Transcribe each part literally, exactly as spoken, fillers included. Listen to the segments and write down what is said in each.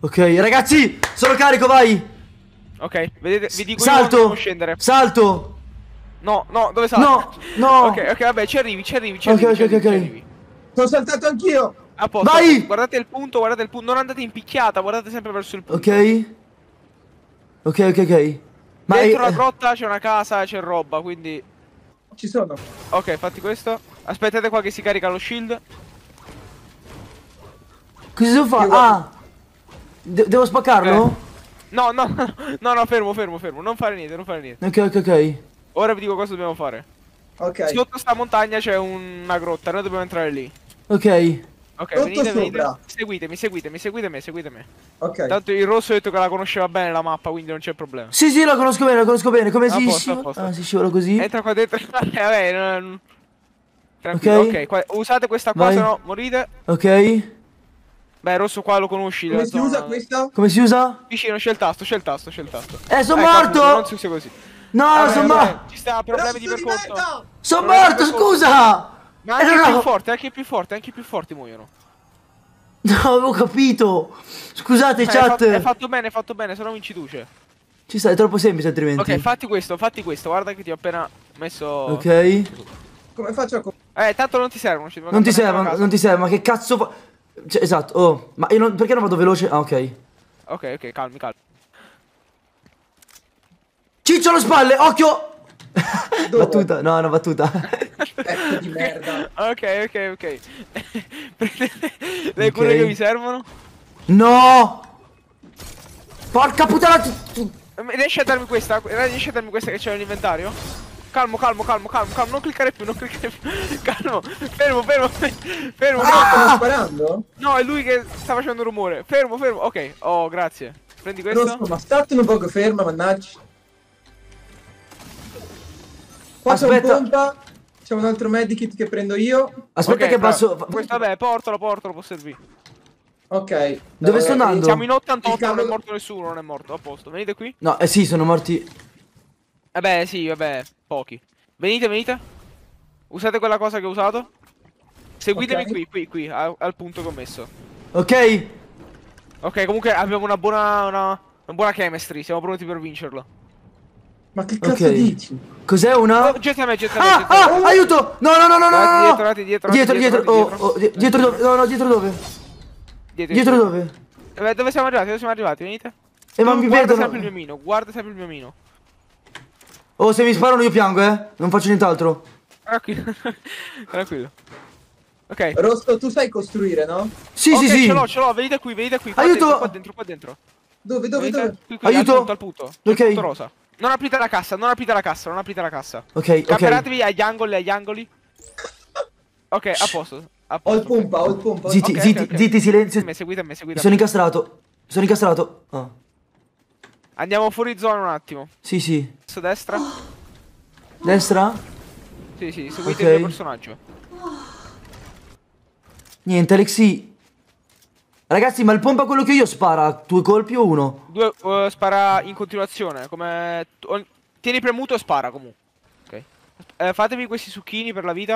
Ok, ragazzi, sono carico, vai. Ok, vedete, vi dico salto. io devo scendere. Salto. No, no, dove salto? No, no. Ok, ok, vabbè, ci arrivi, ci arrivi, ci Ok, arrivi, ci ok, arrivi, ok, ci ok. arrivi. Sono saltato anch'io. A posto, a Vai! posto. Guardate il punto, guardate il punto. Non andate in picchiata, guardate sempre verso il punto. Ok. Ok, ok, ok. Ma Dentro è- la grotta c'è una casa, c'è roba, quindi... Ci sono. Ok, fatti questo. Aspettate qua che si carica lo shield. Cosa devo fare? Io- Ah. De- devo spaccarlo? No, no, no, no, no, fermo, fermo, fermo. Non fare niente, non fare niente. Ok, ok, ok. Ora vi dico cosa dobbiamo fare. Ok. Sotto sta montagna c'è una grotta, noi dobbiamo entrare lì. Ok. Ok, Sotto venite, venite. sopra. Seguitemi, seguitemi, seguitemi, seguitemi. Ok. Tanto il rosso ha detto che la conosceva bene la mappa, quindi non c'è problema. Sì, sì, lo conosco bene, lo conosco bene. Come A si posto, a scivola? posto. Ah, si scivola così. Entra qua dentro. Eh, vabbè, non... Tranquillo, Ok. ok. Qua... Usate questa qua, Vai. se no morite. Ok. Beh, il rosso qua lo conosci. Come la si zona- usa questo? Come si usa? Vicino, c'è il tasto, c'è il tasto, c'è il tasto. Eh, sono Ecco, morto! appunto, non si usa così. No, Vabbè, sono vabbè, morto! Ci sta, problemi di Rosso di percorso. merda! Sono Problemi di morto, percorso. scusa! Ma Eh, anche no, più no. forte, anche più forte, anche più forti muoiono. No, avevo capito! Scusate, Eh, hai, chat! fatto, hai fatto bene, hai fatto bene, se no vinci tu, cioè. Ci sta, è troppo semplice altrimenti. Ok, fatti questo, fatti questo. Guarda che ti ho appena messo... Ok. Come faccio a... co- Eh, tanto non ti servono. ci dobbiamo Non ti cambiare serve, la casa. non ti serve, ma che cazzo fa... Cioè, esatto, oh. Ma io non... Perché non vado veloce? Ah, ok. Ok, ok, calmi, calmi. Ciccio alle spalle, occhio! Dove? Battuta, no, no, battuta. Pezzo di merda. Ok, ok, ok. Prendete le cure Ok. che vi servono. No! Porca puttana! tu- tu- Eh, Riesci a darmi questa? Riesci a darmi questa che c'è nell'inventario? Calmo, calmo, calmo, calmo, calmo, non cliccare più, non cliccare più. Calmo, fermo, fermo, fermo. Stanno Ah! sparando? No, è lui che sta facendo rumore. Fermo, fermo. Ok, oh, grazie. Prendi questo. Rosso, ma state un poco ferma, mannaggia. Qua c'è un Aspetta. pompa. C'è un altro medikit che prendo io. Aspetta Ok, che bravo. passo... Questo, vabbè, portalo, portalo, può servire. Ok. Dove sto Eh, andando? Siamo in ottantotto, Il cavolo- non è morto nessuno, non è morto. A posto, venite qui. No, eh sì, sono morti... Vabbè, sì, vabbè, pochi. Venite, venite. Usate quella cosa che ho usato. Seguitemi Ok. qui, qui, qui, al, al punto che ho messo. Ok? Ok, comunque abbiamo una buona, una, una buona chemistry, siamo pronti per vincerlo. Ma che cazzo Ok. dici? Cos'è una? Oh, getti a me, getti a me, Ah, getti a me. ah, aiuto! No, no, no, no, no, Guardate no, dietro, no! guardate dietro, Dietro, guardate dietro, dietro, oh, dietro. oh, di- dietro dove? No, no, dietro dove? Dietro, Dietro dove? Vabbè, dove siamo arrivati? Dove siamo arrivati? Venite. Eh, ma Tu mi guarda vedono. sempre il mio mino, guarda sempre il mio mino. Oh, se mi sparano io piango, eh. Non faccio nient'altro. Tranquillo. Tranquillo. Ok. Rosso, tu sai costruire, no? Sì, Ok, sì, sì. ce l'ho, ce l'ho, venite qui, venite qui. Qua Aiuto! dentro, qua dentro, qua dentro. Dove, dove, Venite dove? qui, qui, Aiuto! al punto, al punto. C'è Ok. il punto rosa. Non aprite la cassa, non aprite la cassa, non aprite la cassa. Ok, ok. Camperatevi agli angoli, agli angoli. Ok, a posto. A Ho il posto. pompa, ho il pompa. ho il Zitti, Ok, zitti, ok, ok. zitti, silenzio. Seguitemi, seguitemi, seguitemi. Sono incastrato. Sono incastrato. Ah. Andiamo fuori zona un attimo. Sì, sì. Verso destra. Destra? Sì, sì, seguite Ok. il mio personaggio. Niente, Alexi. Ragazzi, ma il pompa quello che io spara, due colpi o uno? Due, uh, spara in continuazione, come... o- Tieni premuto e spara comunque. Ok. Eh, fatevi questi succhini per la vita.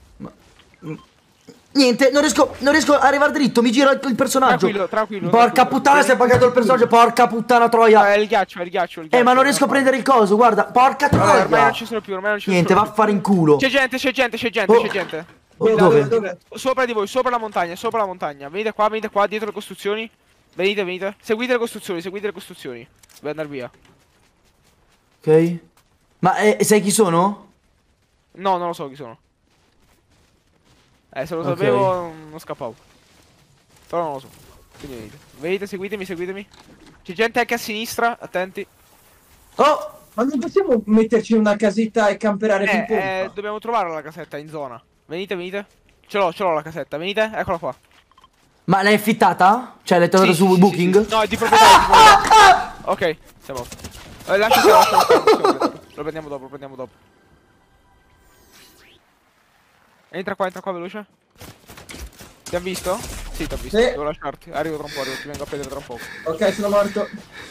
Niente, non riesco, non riesco a arrivare dritto, mi gira il, il personaggio. Tranquillo, tranquillo. Porca tranquillo. puttana, si è pagato il personaggio, porca puttana troia. Ah, è il ghiaccio, è il ghiaccio, è il ghiaccio. Eh, ma non riesco a prendere il coso, guarda, porca Vabbè, troia. ormai non ci sono più, ormai non ci Niente, sono va a fare in culo. più. C'è gente, c'è gente, c'è gente, Oh. c'è gente. Oh, Là, dove? dove? Sopra di voi, sopra la montagna, sopra la montagna. Venite qua, venite qua, dietro le costruzioni. Venite, venite. Seguite le costruzioni, seguite le costruzioni. Devo andare via. Ok. Ma eh, sai chi sono? No, non lo so chi sono. Eh, se lo Ok. sapevo non scappavo. Però non lo so. Quindi venite. Venite, seguitemi, seguitemi. C'è gente anche a sinistra, attenti. Oh! Ma non possiamo metterci in una casetta e camperare più Eh, pompa? eh, dobbiamo trovare la casetta in zona. Venite, venite. Ce l'ho, ce l'ho la casetta, venite, eccola qua. Ma l'hai affittata? Cioè l'hai trovata Sì, su sì, sì, Booking? sì, sì. No, è di proprietà, è di proprietà. Ok, siamo. Eh, lascia stare, lascia stare, lascia stare. Lo prendiamo dopo, lo prendiamo dopo. Entra qua, entra qua, veloce. Ti ha visto? Sì, ti ha visto. Sì. Devo lasciarti. Arrivo tra un po', arrivo, ti vengo a prendere tra un po'. Ok, sono morto.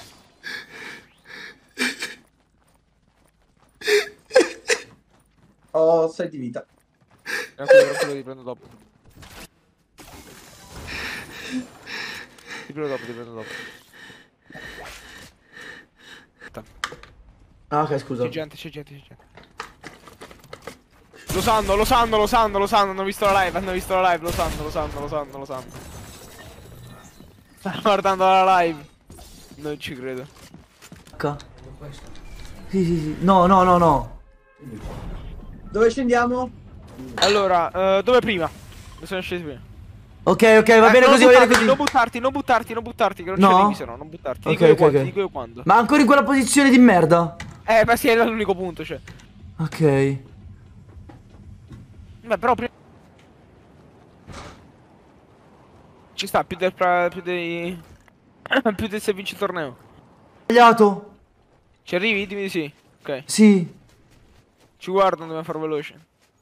Ho sei di vita. Tranquillo, tranquillo, ti prendo dopo. prendo dopo, ti prendo dopo. Ah, ok, scusa. C'è gente, c'è gente, c'è gente. Lo sanno, lo sanno, lo sanno, lo sanno, hanno visto la live, hanno visto la live, lo sanno, lo sanno, lo sanno, lo sanno. Stanno guardando la live. Non ci credo. H. Sì, sì, sì. No, no, no, no. Dove scendiamo? Allora, uh, dove prima? Dove sono scesi prima? Ok, ok, va Eh, bene non così, va bene buttarti, così. Non buttarti, non buttarti, non buttarti, che non No? ci arrivi se no, non buttarti. Ok, Dico io ok, quando, ok. dico io quando. Ma ancora in quella posizione di merda? Eh, ma sì, è l'unico punto, cioè. Ok. Beh, però prima... Ci sta, più del... pra- più dei... più del se vinci il torneo. Sbagliato? Ci arrivi? Dimmi di sì. Ok. Sì. Ci guardano, dobbiamo far veloce.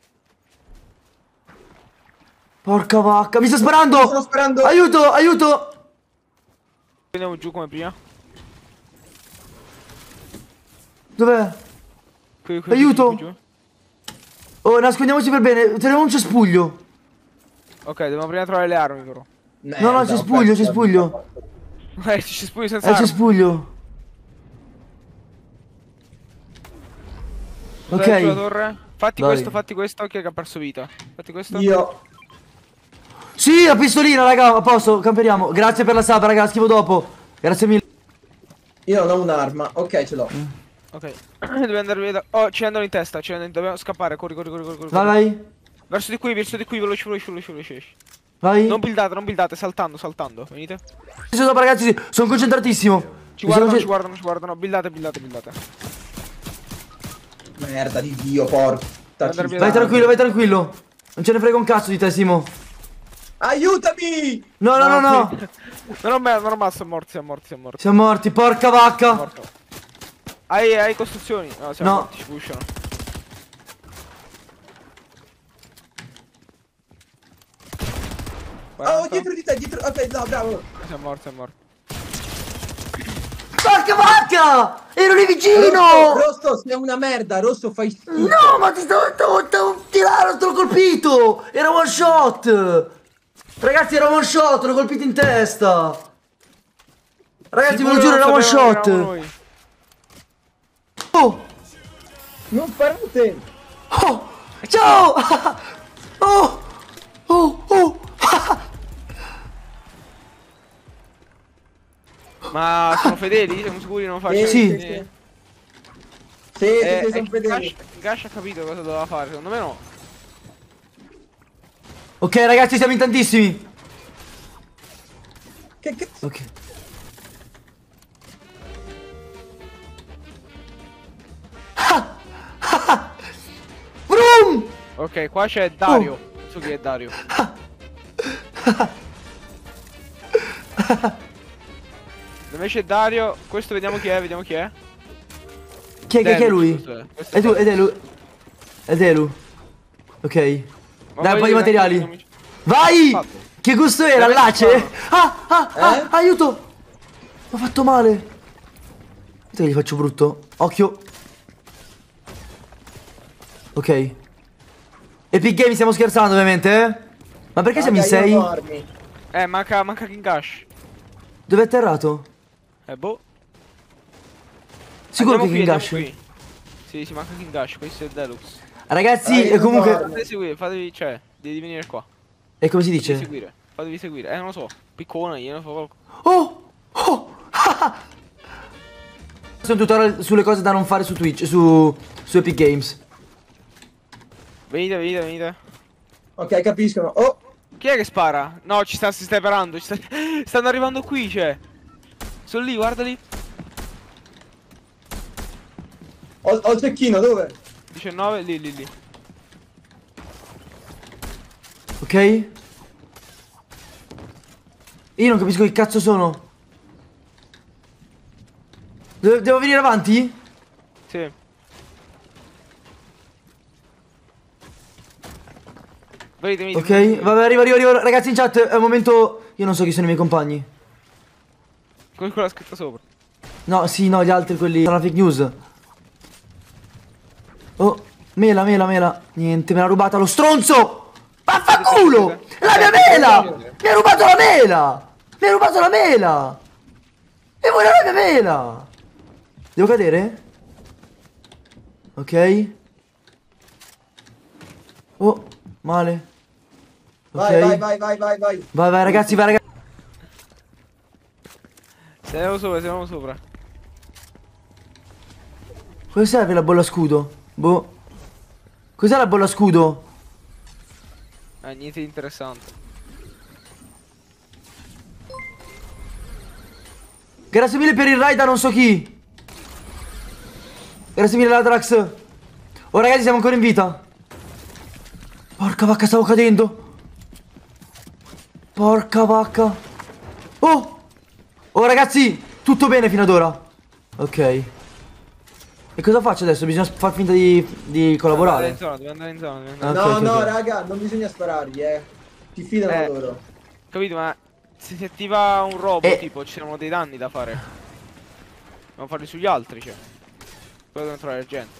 Porca vacca, mi sta sparando! Mi sto sparando. Aiuto, aiuto! Andiamo giù come prima. Dov'è? Qui, qui, Aiuto! qui, giù. Oh, nascondiamoci per bene, teniamo un cespuglio. Ok, dobbiamo prima trovare le armi però. No, no, cespuglio, cespuglio. Eh, ci spugni senza È il armi. cespuglio. Dai, giù la Ok. torre. Fatti Dai. questo, fatti questo, chi è che ha perso vita? Fatti questo. Io. Sì, la pistolina, raga, a posto, camperiamo. Grazie per la sapa, raga, schivo dopo. Grazie mille. Io non ho un'arma. Ok, ce l'ho. Ok. Dobbiamo andare via da... Oh, ci andano in testa, ci andano in... dobbiamo scappare, corri, corri, corri, corri, corri. Vai, vai. Verso di qui, verso di qui, veloce, veloce, veloce, veloce. veloce. Vai. Non buildate, non buildate, saltando, saltando. Venite. Sì, dopo, ragazzi, sì, sono concentratissimo. Ci Mi guardano, sono ci guardano, ci guardano. Buildate, buildate, buildate. Merda di Dio, porca. Andare via Vai da- tranquillo, vai tranquillo. Non ce ne frega un cazzo di te, Simo. Aiutami! No, no, no, no. qui- Non ho me- non ho mazzo, siamo morti, siamo morti, siamo morti. Siamo morti, porca vacca. Morto. Hai, hai costruzioni? No, siamo No. morti, ci pushano. Oh, quaranta. dietro di te, dietro. Ok, no, bravo. Siamo morti, siamo morti. Porca vacca! Ero lì Rosso, vicino! Rosso, sei una merda. Rosso, fai schifo. No, ma ti stavo, stavo, stavo tirando, te l'ho colpito! Era one shot! Ragazzi, era one shot, l'ho colpito in testa! Ragazzi, ve lo Sicuro giuro, era non one sapevamo che eravamo shot! noi. Oh! Non sparate. Oh! Ciao! Oh! Oh! Oh! Ma sono fedeli? Siamo sicuri non faccio? Sì. Sì, sì, sì, Eh, sì, eh, sono fedeli. Gash, Gash ha capito cosa doveva fare, secondo me no. Ok, ragazzi, siamo in tantissimi! Che cazzo? Ok. Ah! Ah! Vroom! Ok, qua c'è Dario. Non so chi è Dario. Dove c'è Dario? Questo vediamo chi è, vediamo chi è. Chi è, chi è, chi è Delux, lui? questo è, questo È tu, è ed è lui. Ed è lui. Ok. Dai, un po' di voglio- materiali. Vai! Fatto. Che gusto era, Dove lace? sono? Ah, ah, ah, Eh? aiuto! Mi ha fatto male. Vedete che gli faccio brutto. Occhio. Ok. Epic Games, stiamo scherzando ovviamente, eh? Ma perché siamo in Raga, io sei? non ho armi. Eh, manca, manca King Gash. Dove è atterrato? Eh, boh. Sicuro che Andiamo King qui, Gash? andiamo qui. Sì, sì, manca King Gash, questo è Deluxe. Ragazzi, Ah, io e non comunque... parlo. Fatevi seguire, fatevi, cioè, devi venire qua. E come si Fatevi dice? seguire, fatevi seguire. Eh, non lo so, piccona, io non so qualcosa. Oh! Oh! Sono tutorial sulle cose da non fare su Twitch, su, su Epic Games. Venite, venite, venite. Ok, capiscono. Oh, Chi è che spara? No, ci sta, si sta parando, ci sta... stanno arrivando qui, cioè. Sono lì, guarda lì. ho, ho il cecchino, dove? diciannove, lì, lì, lì. Ok? Io non capisco che cazzo sono. Devo, devo venire avanti? Sì. Venite, venite. Ok, venite. vabbè, arrivo, arrivo, arrivo. Ragazzi in chat, è un momento... Io non so chi sono i miei compagni. Con quella scritta sopra. No, sì, no, gli altri, quelli... Sono la fake news. Oh, mela, mela, mela. Niente, me l'ha rubata lo stronzo! Vaffanculo! La mia mela! Mi ha rubato la mela! Mi hai rubato la mela! E vuoi la mia mela! Devo cadere? Ok. Oh, male. Ok. Vai, vai, vai, vai, vai, vai. Vai, vai, ragazzi, vai, ragazzi. Siamo sopra, siamo sopra. Cosa serve la bolla scudo? Boh. Cos'è la bolla scudo? Ah, niente di interessante. Grazie mille per il raid a non so chi. Grazie mille Ladrax. Oh ragazzi, siamo ancora in vita. Porca vacca, stavo cadendo. Porca vacca. Oh. Oh ragazzi, tutto bene fino ad ora. Ok. E cosa faccio adesso? Bisogna far finta di, di collaborare. Devo andare in zona, devo andare in zona. Ok, No, ok, no, ok. raga, non bisogna sparargli, eh. Ti fidano Eh. loro. Capito, ma se si attiva un robot, Eh. tipo, ci sono dei danni da fare. Dobbiamo farli sugli altri, cioè. Poi dobbiamo trovare gente.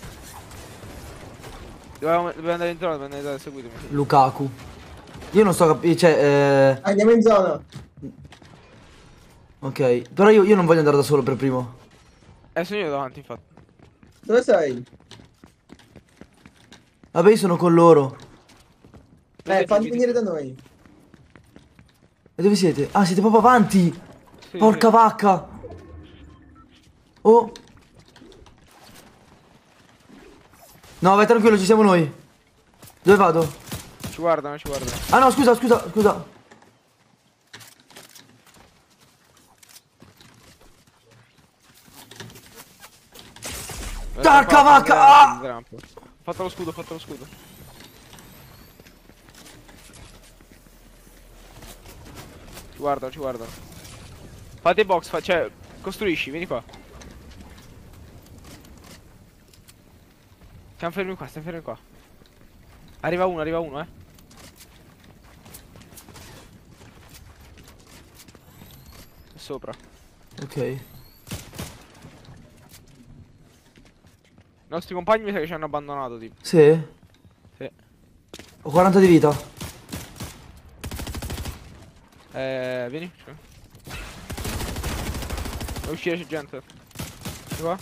Dobbiamo, dobbiamo andare in zona, dobbiamo andare in zona, seguitemi. Lukaku. Io non sto capendo, cioè, eh... Andiamo in zona. ok. Però io, io non voglio andare da solo per primo. Eh, sono io davanti, infatti. Dove sei? Vabbè, io sono con loro. Eh, falli venire da noi. E dove siete? Ah, siete proprio avanti. Sì, Porca sì. vacca. Oh. No, vai tranquillo, ci siamo noi. Dove vado? Ci guardano, ci guardano. Ah no, scusa, scusa, scusa. Porca vacca! Ah! Ho fatto lo scudo, ho fatto lo scudo. Ci guardano, ci guardano. Fate box, fa cioè, costruisci, vieni qua. Stiamo fermi qua, stiamo fermi qua. Arriva uno, arriva uno, eh. È sopra. Ok. I nostri compagni mi sa che ci hanno abbandonato, tipo. Sì? Sì. Ho quaranta di vita. Eh, vieni. Cioè. Devo uscire, c'è gente. Vieni qua.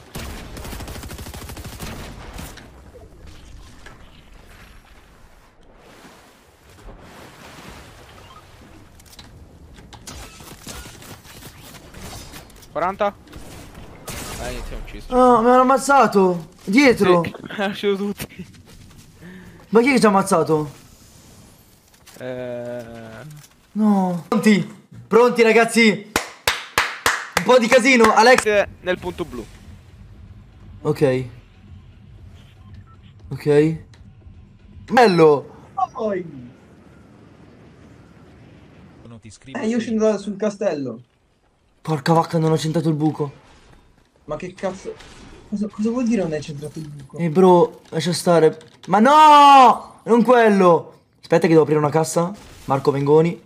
quaranta? Dai, iniziamo ucciso. Ah, mi hanno ammazzato. Dietro. Sì, mi hanno ucciso tutti. Ma chi è che ci ha ammazzato? Eh... No. Pronti? Pronti ragazzi? Un po' di casino, Alex. Nel punto blu. Ok. Ok. Bello. Poi. Non ti scrivo Eh, io se- scendo da- sul castello. Porca vacca, non ho centrato il buco. Ma che cazzo. Cosa, cosa vuol dire non hai centrato il buco? E bro, lascia stare. Ma no! Non quello. Aspetta che devo aprire una cassa. Marco Mengoni.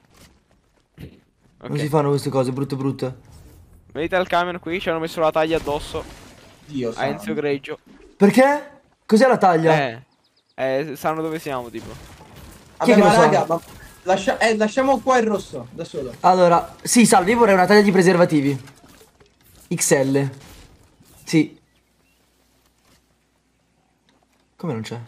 Non si Ok. fanno queste cose brutte brutte. Venite al camion qui, ci hanno messo la taglia addosso Dio a Enzio santo. Greggio. Perché? Cos'è la taglia? Eh, eh, sanno dove siamo, tipo. Chi è Vabbè, che lo ma sa? raga, ma lascia- eh, lasciamo qua il rosso, da solo. Allora, sì, salve, io vorrei una taglia di preservativi. X L. Sì. Come non c'è?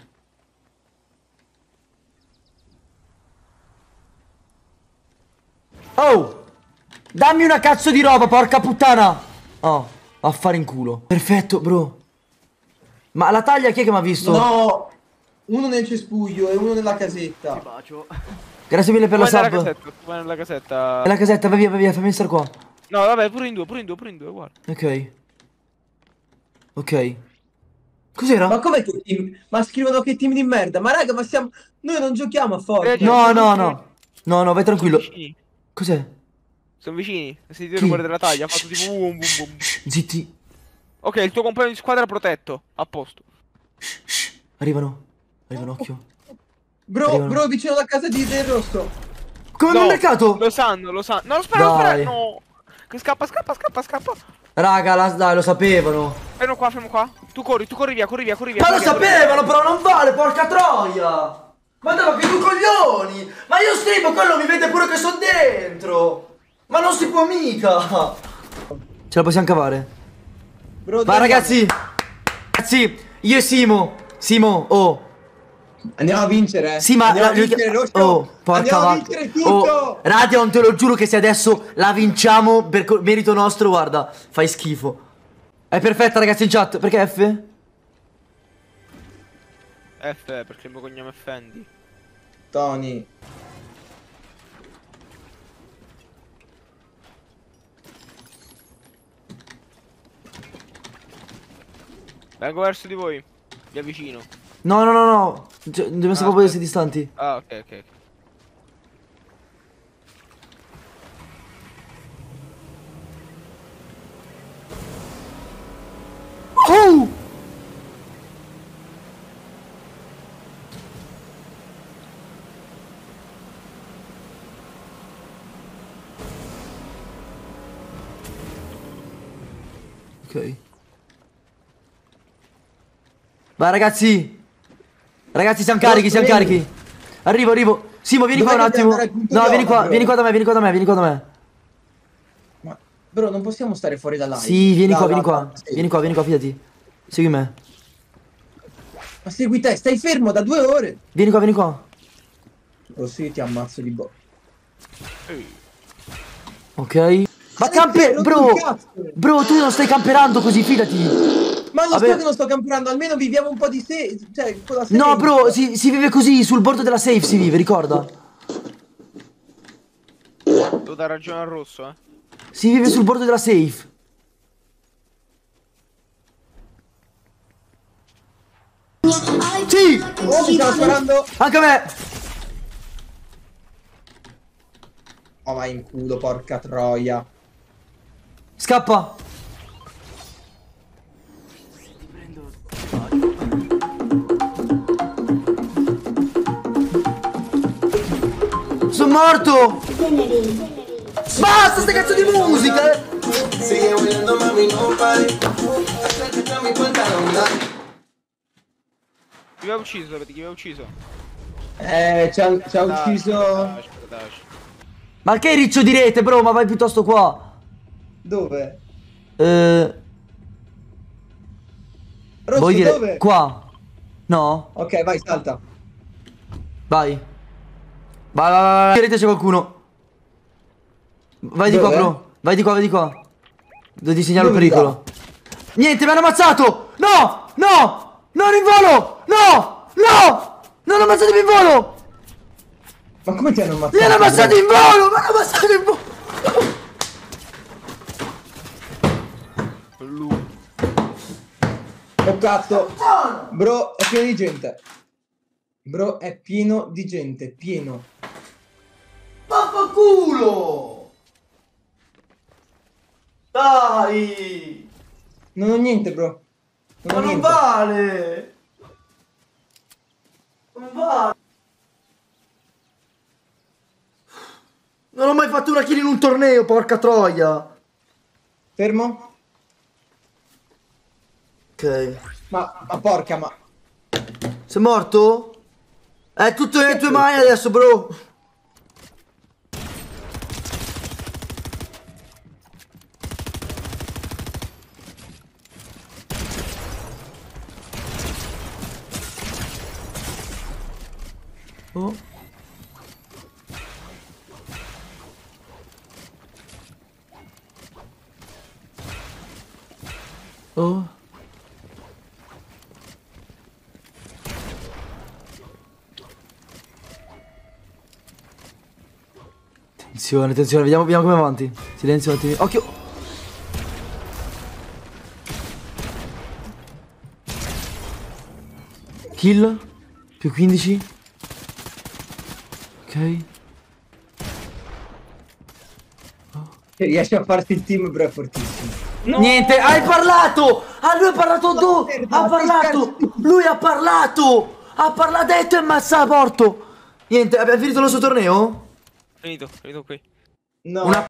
Oh! Dammi una cazzo di roba, porca puttana! Oh, a fare in culo. Perfetto, bro. Ma la taglia chi è che mi ha visto? No! Uno nel cespuglio e uno nella casetta. Grazie mille per Tu la vai nella sub. casetta, tu vai nella casetta. E la casetta, vai via, vai via, fammi stare qua. No, vabbè, pure in due, pure in due, pure in due, guarda. Ok. Ok. Cos'era? Ma com'è che team? Ma scrivono che team di merda. Ma raga, ma siamo. Noi non giochiamo a Fortnite. No, no, no. No, no, vai Sono tranquillo. vicini. Cos'è? Sono vicini. Ho sentito il Chi? rumore della taglia, ha fatto tipo boom boom boom. Zitti. Ok, il tuo compagno di squadra è protetto. A posto. Shh, shh. Arrivano. Arrivano, occhio. Bro, Arrivano. bro, vicino alla casa di del rosso. Come No, nel mercato? Lo sanno, lo sanno. No, spara, spara. Dai. No. Che scappa, scappa, scappa, scappa. Raga, la- dai, lo sapevano. Fermo qua, fermo qua. Tu corri, tu corri via, corri via, corri via. Ma lo corri via, corri via. sapevano, però non vale, porca troia! Ma dai, ma che due coglioni! Ma io streamo, quello mi vede pure che sono dentro! Ma non si può mica! Ce la possiamo cavare? Bro, Ma ragazzi! Ragazzi, io e Simo! Simo, oh! Andiamo a vincere. Sì, ma andiamo la, a vincere, Roscio. oh, porca Andiamo a vacca. vincere tutto. Oh, Radion, te lo giuro che se adesso la vinciamo per co- merito nostro, guarda, fai schifo. È perfetta, ragazzi, in chat. Perché F? F perché il mio cognome è Fendi. Tony. Vengo verso di voi. Vi avvicino. No, no, no, no. Cioè, dobbiamo Ah, stare proprio aspetta. distanti. Ah, ok, ok, ok. Oh! Ok. Vai ragazzi. Ragazzi, siamo carichi, siamo vieni. carichi. Arrivo, arrivo. Simo, vieni Dov'è qua un che devi attimo. andare al punto No, di vieni oro, qua, bro? vieni qua da me, vieni qua da me, vieni qua da me. Ma, bro, non possiamo stare fuori da live. Sì, vieni Da- qua, da- vieni da- qua. sì. Vieni qua, vieni qua, fidati. Segui me. Ma segui te, stai fermo da due ore. Vieni qua, vieni qua. Bro, sì, ti ammazzo di bo. Ok. Ma Stai camper, fermo, bro. tu cazzo. Bro, tu non stai camperando così, fidati. Ma lo Vabbè. so che non sto camperando, almeno viviamo un po' di se... Cioè, con la safe. No, bro, si, si vive così, sul bordo della safe si vive, ricorda. Devo dare ragione al rosso, eh. Si vive sul bordo della safe. Sì! Oh, mi stavo sparando. Anche a me! Oh, vai in culo, porca troia. Scappa! Sono morto! Basta sta cazzo di musica! eh. Sigue bailando, mami, no pare. Acércate a mi pantalón, dale. Chi mi ha ucciso, sapete chi mi ha ucciso? Eh, ci ha, ci ha Dash, ucciso... Dash, Dash. Ma che riccio di rete, bro? Ma vai piuttosto qua. Dove? Eh, Rosso, vuoi dire dove? qua? No? Ok, vai, salta. Vai. Vai, vai, vai, vai. In rete c'è qualcuno. Vai di qua, Dove? bro. Vai di qua, vai di qua. Devo segnare il Dove pericolo. Niente, mi hanno ammazzato! No! No! Non in volo! No! No! Non ammazzatemi in volo! Ma come ti hanno ammazzato? Mi hanno ammazzato in volo! Mi hanno ammazzato in volo! Lui. Oh cazzo. Bro, è pieno di gente. Bro, è pieno di gente, pieno. Vaffanculo! Dai! Non ho niente, bro. Non Ma ho non niente. vale! Non vale! Non ho mai fatto una kill in un torneo, porca troia! Fermo? Ok. Ma, ma porca, ma... Sei morto? È tutto nelle tue mani adesso, bro! Oh. Oh. Attenzione, attenzione, vediamo, vediamo come avanti. Silenzio un attimo. Occhio. Kill. Più quindici. Ok. Riesce a farsi il team, bro, è fortissimo. Niente, hai parlato! Ah, lui ha parlato tu! merda, Ha ma che parlato! cazzo? Lui ha parlato! Ha parlato, ha detto e mazza morto! Niente, abbiamo finito il nostro torneo? Finito, finito qui. No. Una